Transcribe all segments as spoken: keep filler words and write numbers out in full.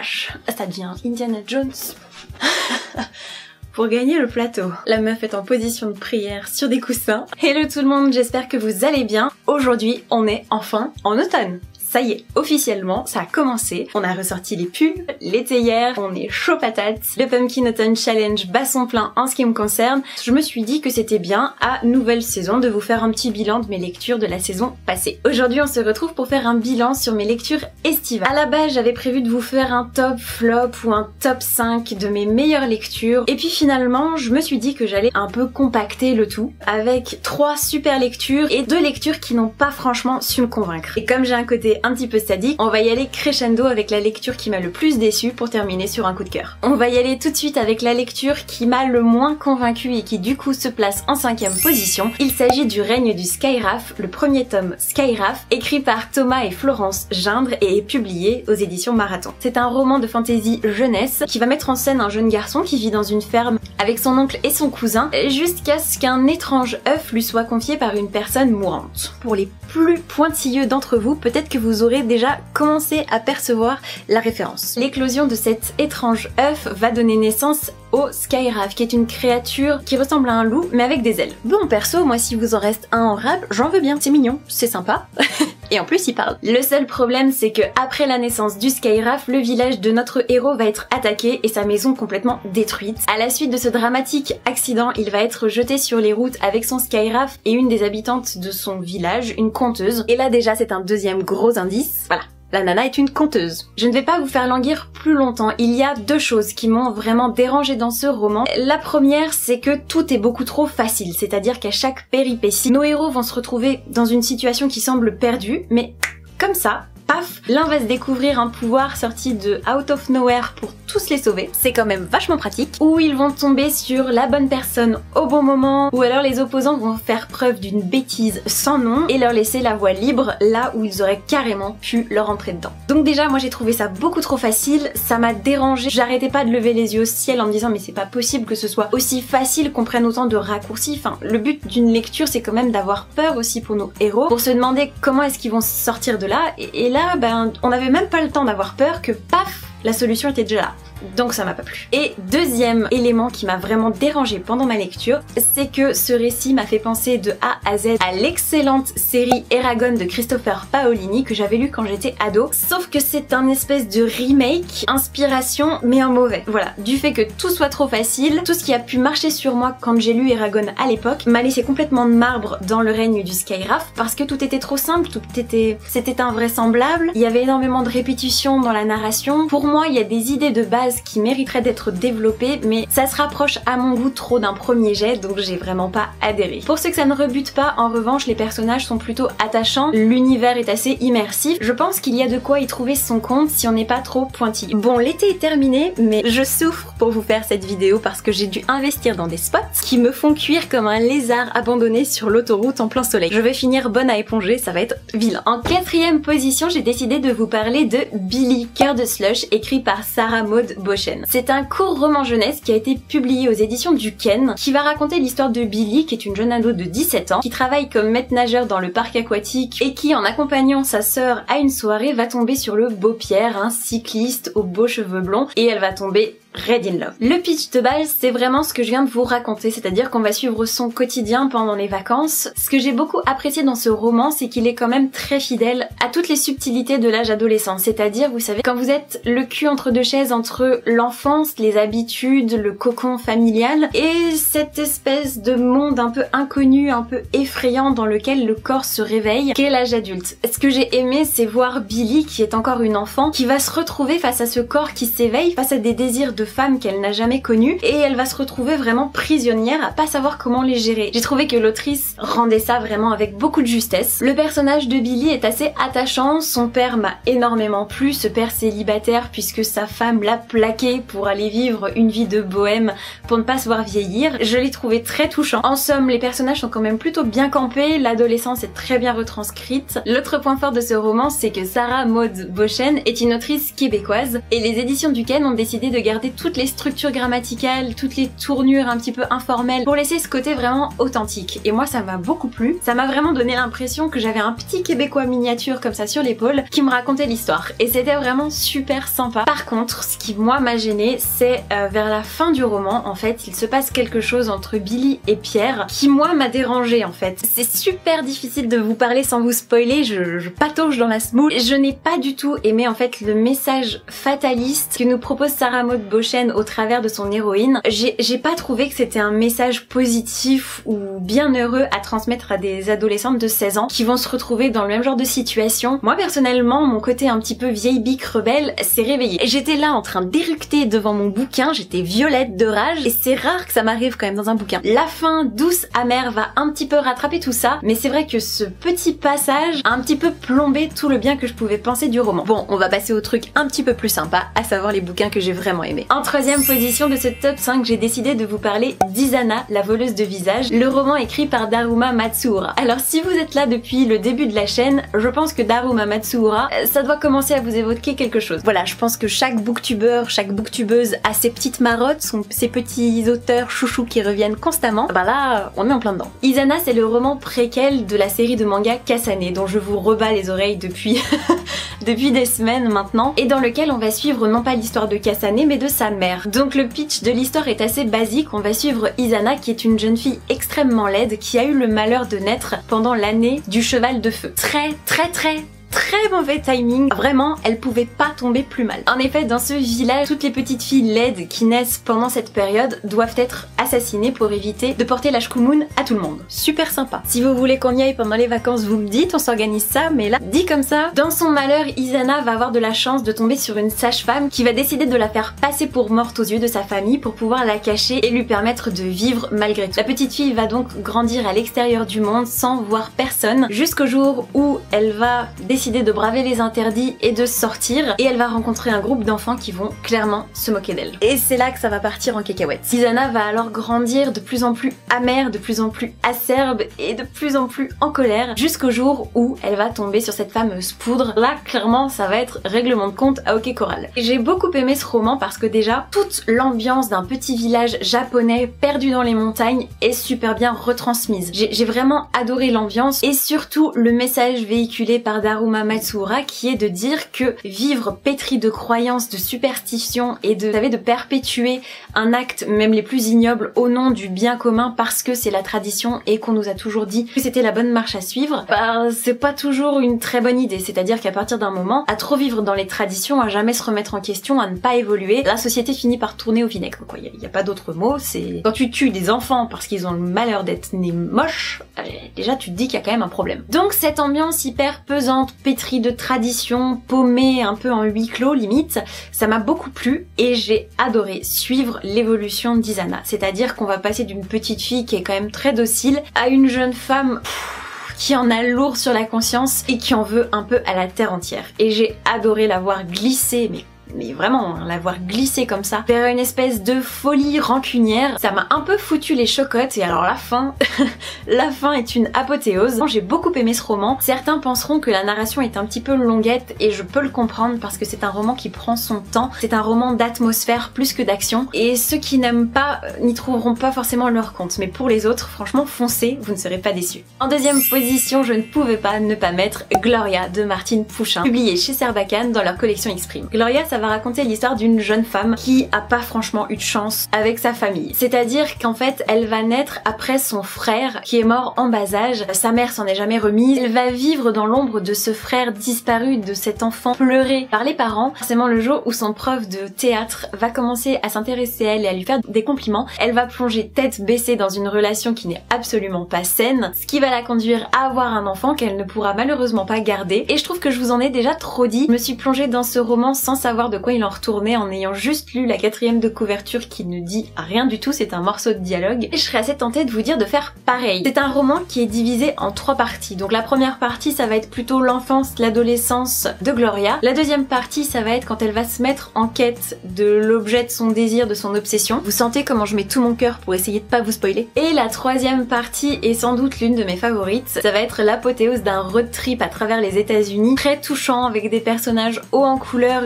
vache, ça devient Indiana Jones. Pour gagner le plateau. La meuf est en position de prière sur des coussins. Hello tout le monde, j'espère que vous allez bien. Aujourd'hui, on est enfin en automne. Ça y est, officiellement, ça a commencé. On a ressorti les pulls, l'été hier, on est chaud patate. Le Pumpkin Autumn Challenge bat son plein en ce qui me concerne. Je me suis dit que c'était bien, à nouvelle saison, de vous faire un petit bilan de mes lectures de la saison passée. Aujourd'hui, on se retrouve pour faire un bilan sur mes lectures estivales. À la base, j'avais prévu de vous faire un top flop ou un top cinq de mes meilleures lectures. Et puis finalement, je me suis dit que j'allais un peu compacter le tout avec trois super lectures et deux lectures qui n'ont pas franchement su me convaincre. Et comme j'ai un côté un petit peu sadique, on va y aller crescendo avec la lecture qui m'a le plus déçue pour terminer sur un coup de cœur. On va y aller tout de suite avec la lecture qui m'a le moins convaincue et qui du coup se place en cinquième position. Il s'agit du règne du Skyraf, le premier tome Skyraf, écrit par Thomas et Florence Gindre et est publié aux éditions Marathon. C'est un roman de fantasy jeunesse qui va mettre en scène un jeune garçon qui vit dans une ferme avec son oncle et son cousin jusqu'à ce qu'un étrange œuf lui soit confié par une personne mourante. Pour les plus pointilleux d'entre vous, peut-être que vous aurez déjà commencé à percevoir la référence. L'éclosion de cet étrange œuf va donner naissance au Skyraf, qui est une créature qui ressemble à un loup mais avec des ailes. Bon perso, moi si vous en reste un en rap, j'en veux bien, c'est mignon, c'est sympa. Et en plus il parle. Le seul problème c'est que après la naissance du Skyraf, le village de notre héros va être attaqué et sa maison complètement détruite. À la suite de ce dramatique accident, il va être jeté sur les routes avec son Skyraf et une des habitantes de son village, une conteuse. Et là déjà c'est un deuxième gros indice. Voilà. La nana est une conteuse. Je ne vais pas vous faire languir plus longtemps. Il y a deux choses qui m'ont vraiment dérangée dans ce roman. La première, c'est que tout est beaucoup trop facile. C'est-à-dire qu'à chaque péripétie, nos héros vont se retrouver dans une situation qui semble perdue, mais comme ça, paf, l'un va se découvrir un pouvoir sorti de out of nowhere pour tous les sauver. C'est quand même vachement pratique. Ou ils vont tomber sur la bonne personne au bon moment, ou alors les opposants vont faire preuve d'une bêtise sans nom et leur laisser la voie libre là où ils auraient carrément pu leur entrer dedans. Donc déjà, moi j'ai trouvé ça beaucoup trop facile, ça m'a dérangé. J'arrêtais pas de lever les yeux au ciel en me disant mais c'est pas possible que ce soit aussi facile, qu'on prenne autant de raccourcis. Enfin, le but d'une lecture c'est quand même d'avoir peur aussi pour nos héros, pour se demander comment est-ce qu'ils vont sortir de là. Et, et là, ben, on n'avait même pas le temps d'avoir peur que paf, la solution était déjà là. Donc ça m'a pas plu. Et deuxième élément qui m'a vraiment dérangé pendant ma lecture, c'est que ce récit m'a fait penser de A à Z à l'excellente série Eragon de Christopher Paolini que j'avais lu quand j'étais ado, sauf que c'est un espèce de remake, inspiration, mais en mauvais. Voilà, du fait que tout soit trop facile, tout ce qui a pu marcher sur moi quand j'ai lu Eragon à l'époque m'a laissé complètement de marbre dans le règne du Skyraf, parce que tout était trop simple, tout était... c'était invraisemblable, il y avait énormément de répétitions dans la narration. Pour moi, il y a des idées de base qui mériterait d'être développé, mais ça se rapproche à mon goût trop d'un premier jet, donc j'ai vraiment pas adhéré. Pour ceux que ça ne rebute pas, en revanche, les personnages sont plutôt attachants, l'univers est assez immersif, je pense qu'il y a de quoi y trouver son compte si on n'est pas trop pointilleux. Bon, l'été est terminé, mais je souffre pour vous faire cette vidéo parce que j'ai dû investir dans des spots qui me font cuire comme un lézard abandonné sur l'autoroute en plein soleil. Je vais finir bonne à éponger, ça va être vilain. En quatrième position, j'ai décidé de vous parler de Billy, Cœur de Slush, écrit par Sarah Maud Bochen. C'est un court roman jeunesse qui a été publié aux éditions du Ken, qui va raconter l'histoire de Billy, qui est une jeune ado de dix-sept ans, qui travaille comme maître nageur dans le parc aquatique et qui, en accompagnant sa sœur à une soirée, va tomber sur le beau Pierre, un cycliste aux beaux cheveux blonds, et elle va tomber Red in Love. Le pitch de base, c'est vraiment ce que je viens de vous raconter, c'est-à-dire qu'on va suivre son quotidien pendant les vacances. Ce que j'ai beaucoup apprécié dans ce roman, c'est qu'il est quand même très fidèle à toutes les subtilités de l'âge adolescent, c'est-à-dire, vous savez, quand vous êtes le cul entre deux chaises entre l'enfance, les habitudes, le cocon familial, et cette espèce de monde un peu inconnu, un peu effrayant dans lequel le corps se réveille, qu'est l'âge adulte. Ce que j'ai aimé, c'est voir Billy, qui est encore une enfant, qui va se retrouver face à ce corps qui s'éveille, face à des désirs de femme qu'elle n'a jamais connue, et elle va se retrouver vraiment prisonnière à pas savoir comment les gérer. J'ai trouvé que l'autrice rendait ça vraiment avec beaucoup de justesse. Le personnage de Billy est assez attachant, son père m'a énormément plu, ce père célibataire puisque sa femme l'a plaqué pour aller vivre une vie de bohème pour ne pas se voir vieillir. Je l'ai trouvé très touchant. En somme, les personnages sont quand même plutôt bien campés, l'adolescence est très bien retranscrite. L'autre point fort de ce roman, c'est que Sarah Maud Bochen est une autrice québécoise et les éditions du Ken ont décidé de garder toutes les structures grammaticales, toutes les tournures un petit peu informelles pour laisser ce côté vraiment authentique. Et moi ça m'a beaucoup plu, ça m'a vraiment donné l'impression que j'avais un petit Québécois miniature comme ça sur l'épaule qui me racontait l'histoire. Et c'était vraiment super sympa. Par contre, ce qui moi m'a gêné, c'est euh, vers la fin du roman, en fait, il se passe quelque chose entre Billy et Pierre qui moi m'a dérangé en fait. C'est super difficile de vous parler sans vous spoiler, je, je patauge dans la smoule. Je n'ai pas du tout aimé en fait le message fataliste que nous propose Sarah Maud Beauchesne au travers de son héroïne. J'ai pas trouvé que c'était un message positif ou bien heureux à transmettre à des adolescentes de seize ans qui vont se retrouver dans le même genre de situation. Moi personnellement, mon côté un petit peu vieille bique rebelle s'est réveillé. J'étais là en train d'éructer devant mon bouquin, j'étais violette de rage et c'est rare que ça m'arrive quand même dans un bouquin. La fin douce, amère va un petit peu rattraper tout ça, mais c'est vrai que ce petit passage a un petit peu plombé tout le bien que je pouvais penser du roman. Bon, on va passer au truc un petit peu plus sympa, à savoir les bouquins que j'ai vraiment aimés. En troisième position de ce top cinq, j'ai décidé de vous parler d'Isana, la voleuse de visage, le roman écrit par Daruma Matsuura. Alors si vous êtes là depuis le début de la chaîne, je pense que Daruma Matsuura, ça doit commencer à vous évoquer quelque chose. Voilà, je pense que chaque booktubeur, chaque booktubeuse a ses petites marottes, son, ses petits auteurs chouchous qui reviennent constamment. Bah là, on est en plein dedans. Isana, c'est le roman préquel de la série de manga Kasane, dont je vous rebats les oreilles depuis depuis des semaines maintenant, et dans lequel on va suivre non pas l'histoire de Kasane, mais de sa mère. Donc le pitch de l'histoire est assez basique, on va suivre Isana qui est une jeune fille extrêmement laide qui a eu le malheur de naître pendant l'année du cheval de feu. Très très très très mauvais timing, vraiment elle pouvait pas tomber plus mal. En effet, dans ce village, toutes les petites filles laides qui naissent pendant cette période doivent être assassinées pour éviter de porter la shkumun à tout le monde. Super sympa. Si vous voulez qu'on y aille pendant les vacances, vous me dites, on s'organise ça, mais là, dit comme ça, dans son malheur, Isana va avoir de la chance de tomber sur une sage-femme qui va décider de la faire passer pour morte aux yeux de sa famille pour pouvoir la cacher et lui permettre de vivre malgré tout. La petite fille va donc grandir à l'extérieur du monde sans voir personne jusqu'au jour où elle va décider de braver les interdits et de sortir, et elle va rencontrer un groupe d'enfants qui vont clairement se moquer d'elle. Et c'est là que ça va partir en cacahuète. Isana va alors grandir de plus en plus amère, de plus en plus acerbe et de plus en plus en colère, jusqu'au jour où elle va tomber sur cette fameuse poudre. Là, clairement, ça va être règlement de compte à OK Corral. J'ai beaucoup aimé ce roman parce que déjà, toute l'ambiance d'un petit village japonais perdu dans les montagnes est super bien retransmise. J'ai vraiment adoré l'ambiance et surtout le message véhiculé par Daruma Matsuura qui est de dire que vivre pétri de croyances, de superstitions et de, vous savez, de perpétuer un acte, même les plus ignobles, au nom du bien commun parce que c'est la tradition et qu'on nous a toujours dit que c'était la bonne marche à suivre, bah c'est pas toujours une très bonne idée. C'est-à-dire qu'à partir d'un moment, à trop vivre dans les traditions, à jamais se remettre en question, à ne pas évoluer, la société finit par tourner au vinaigre, quoi. Il y, y a pas d'autre mot, c'est... Quand tu tues des enfants parce qu'ils ont le malheur d'être nés moches, euh, déjà tu te dis qu'il y a quand même un problème. Donc cette ambiance hyper pesante, pétri de tradition, paumé un peu en huis clos limite, ça m'a beaucoup plu et j'ai adoré suivre l'évolution d'Isana. C'est-à-dire qu'on va passer d'une petite fille qui est quand même très docile à une jeune femme pff, qui en a lourd sur la conscience et qui en veut un peu à la terre entière. Et j'ai adoré la voir glisser, mais mais vraiment, la voir glisser comme ça vers une espèce de folie rancunière, ça m'a un peu foutu les chocottes. Et alors la fin, la fin est une apothéose. J'ai beaucoup aimé ce roman. Certains penseront que la narration est un petit peu longuette et je peux le comprendre parce que c'est un roman qui prend son temps. C'est un roman d'atmosphère plus que d'action et ceux qui n'aiment pas n'y trouveront pas forcément leur compte. Mais pour les autres, franchement, foncez, vous ne serez pas déçus. En deuxième position, je ne pouvais pas ne pas mettre Gloria de Martine Pouchin, publié chez Sarbacane dans leur collection Exprime. Gloria, ça va raconter l'histoire d'une jeune femme qui a pas franchement eu de chance avec sa famille. C'est-à-dire qu'en fait, elle va naître après son frère qui est mort en bas âge. Sa mère s'en est jamais remise. Elle va vivre dans l'ombre de ce frère disparu, de cet enfant pleuré par les parents. Forcément, le jour où son prof de théâtre va commencer à s'intéresser à elle et à lui faire des compliments, elle va plonger tête baissée dans une relation qui n'est absolument pas saine, ce qui va la conduire à avoir un enfant qu'elle ne pourra malheureusement pas garder. Et je trouve que je vous en ai déjà trop dit. Je me suis plongée dans ce roman sans savoir de quoi il en retournait, en ayant juste lu la quatrième de couverture qui ne dit rien du tout, c'est un morceau de dialogue, et je serais assez tentée de vous dire de faire pareil. C'est un roman qui est divisé en trois parties. Donc la première partie, ça va être plutôt l'enfance, l'adolescence de Gloria. La deuxième partie, ça va être quand elle va se mettre en quête de l'objet de son désir, de son obsession. Vous sentez comment je mets tout mon cœur pour essayer de pas vous spoiler. Et la troisième partie est sans doute l'une de mes favorites. Ça va être l'apothéose d'un road trip à travers les États-Unis, très touchant, avec des personnages hauts en couleur, une ambiance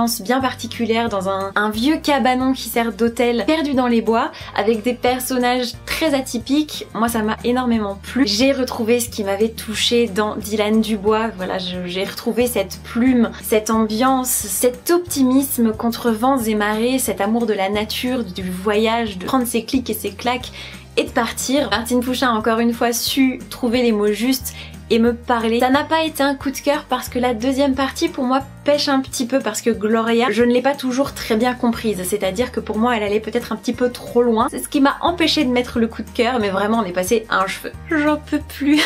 ambiance bien particulière dans un, un vieux cabanon qui sert d'hôtel perdu dans les bois avec des personnages très atypiques. Moi ça m'a énormément plu. J'ai retrouvé ce qui m'avait touché dans Dylan Dubois. Voilà, j'ai retrouvé cette plume, cette ambiance, cet optimisme contre vents et marées, cet amour de la nature, du voyage, de prendre ses clics et ses claques et de partir. Martine Pouchin a encore une fois su trouver les mots justes et me parler. Ça n'a pas été un coup de cœur parce que la deuxième partie pour moi pêche un petit peu parce que Gloria, je ne l'ai pas toujours très bien comprise, c'est-à-dire que pour moi elle allait peut-être un petit peu trop loin. C'est ce qui m'a empêché de mettre le coup de cœur, mais vraiment on est passé à un cheveu. J'en peux plus.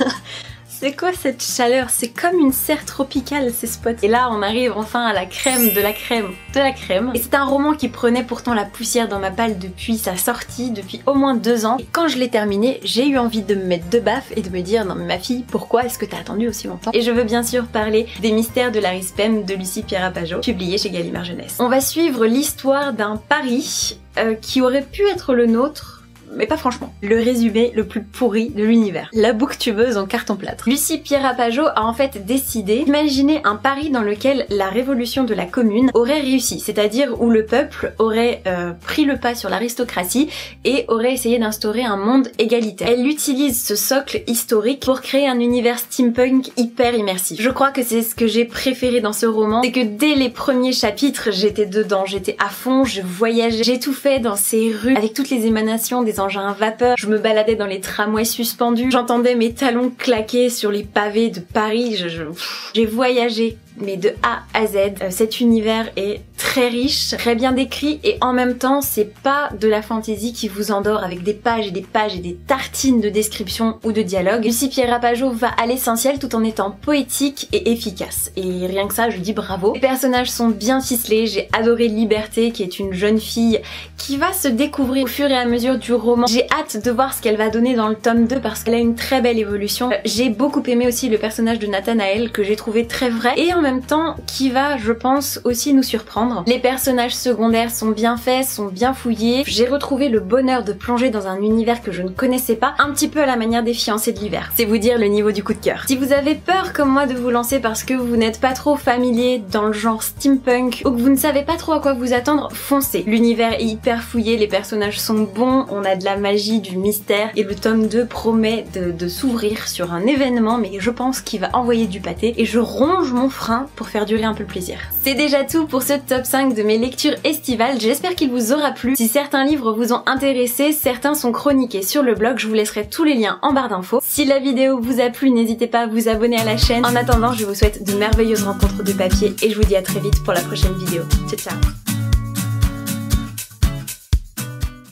C'est quoi cette chaleur? C'est comme une serre tropicale ces spots. Et là on arrive enfin à la crème de la crème de la crème. Et c'est un roman qui prenait pourtant la poussière dans ma palle depuis sa sortie, depuis au moins deux ans. Et quand je l'ai terminé, j'ai eu envie de me mettre deux baffes et de me dire non mais ma fille, pourquoi est-ce que t'as attendu aussi longtemps? Et je veux bien sûr parler des mystères de Larry Spem de Lucie Pierapajot, publié chez Gallimard Jeunesse. On va suivre l'histoire d'un pari euh, qui aurait pu être le nôtre, mais pas franchement. Le résumé le plus pourri de l'univers. La booktubeuse en carton-plâtre. Lucie Pierapajot a en fait décidé d'imaginer un pari dans lequel la révolution de la commune aurait réussi, c'est-à-dire où le peuple aurait euh, pris le pas sur l'aristocratie et aurait essayé d'instaurer un monde égalitaire. Elle utilise ce socle historique pour créer un univers steampunk hyper immersif. Je crois que c'est ce que j'ai préféré dans ce roman, c'est que dès les premiers chapitres, j'étais dedans, j'étais à fond, je voyageais, j'étouffais dans ces rues avec toutes les émanations des engins à vapeur, je me baladais dans les tramways suspendus, j'entendais mes talons claquer sur les pavés de Paris, je, je, j'ai voyagé mais de A à Z. Euh, cet univers est très riche, très bien décrit et en même temps c'est pas de la fantaisie qui vous endort avec des pages et des pages et des tartines de description ou de dialogue. Lucie Pierapajot va à l'essentiel tout en étant poétique et efficace. Et rien que ça, je dis bravo. Les personnages sont bien ficelés, j'ai adoré Liberté qui est une jeune fille qui va se découvrir au fur et à mesure du roman. J'ai hâte de voir ce qu'elle va donner dans le tome deux parce qu'elle a une très belle évolution. Euh, j'ai beaucoup aimé aussi le personnage de Nathanaël que j'ai trouvé très vrai et en même temps qui va, je pense, aussi nous surprendre. Les personnages secondaires sont bien faits, sont bien fouillés. J'ai retrouvé le bonheur de plonger dans un univers que je ne connaissais pas, un petit peu à la manière des fiancés de l'hiver. C'est vous dire le niveau du coup de cœur. Si vous avez peur comme moi de vous lancer parce que vous n'êtes pas trop familier dans le genre steampunk ou que vous ne savez pas trop à quoi vous attendre, foncez. L'univers est hyper fouillé, les personnages sont bons, on a de la magie, du mystère et le tome deux promet de, de s'ouvrir sur un événement mais je pense qu'il va envoyer du pâté et je ronge mon frein pour faire durer un peu le plaisir. C'est déjà tout pour ce top cinq de mes lectures estivales, j'espère qu'il vous aura plu. Si certains livres vous ont intéressé, certains sont chroniqués sur le blog, je vous laisserai tous les liens en barre d'infos. Si la vidéo vous a plu, n'hésitez pas à vous abonner à la chaîne. En attendant, je vous souhaite de merveilleuses rencontres de papier et je vous dis à très vite pour la prochaine vidéo. Ciao ciao.